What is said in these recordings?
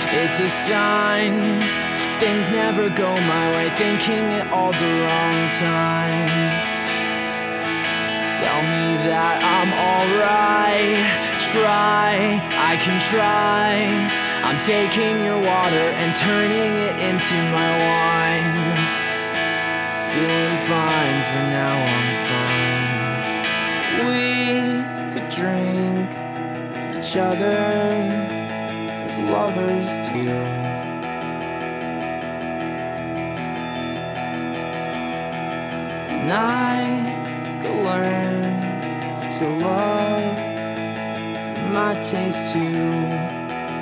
It's a sign things never go my way, thinking it all the wrong times. Tell me that I'm alright. Try, I can try. I'm taking your water and turning it into my wine. Feeling fine, for now I'm fine. We could drink each other as lovers do. And I could learn to love my taste too.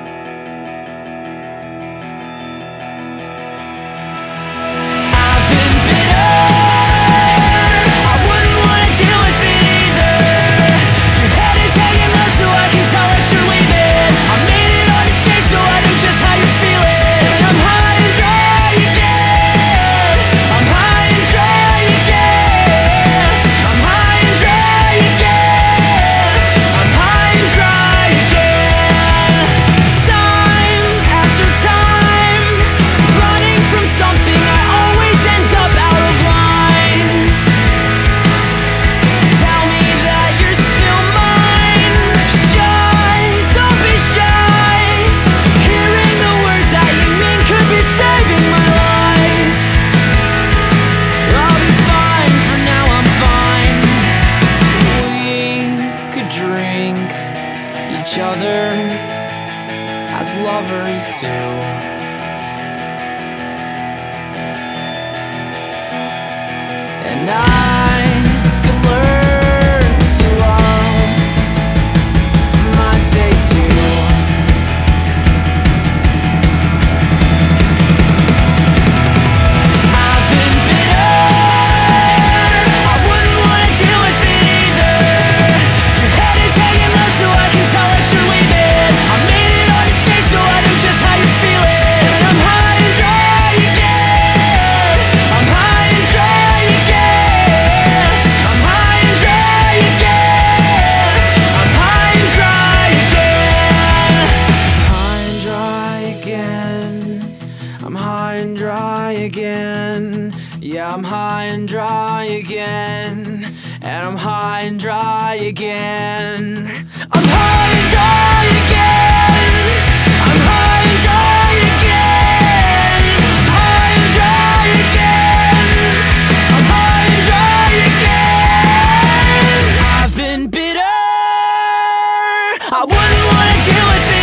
Drink each other as lovers do. And I could learn to love my taste too. I've been bitter, I wouldn't wanna deal with it either. Your head is hanging low so I can tell that you're leaving. I made it on this day so I know just how you're feeling. And I'm high and dry again. I'm high and dry again. I'm high and dry again. I'm high and dry again. High and dry again. I'm high and dry again. Yeah, I'm high and dry again. And I'm high and dry again. I'm high and dry again. I'm high and dry again. High and dry again. I'm high and dry again. I've been bitter, I wouldn't wanna deal with it.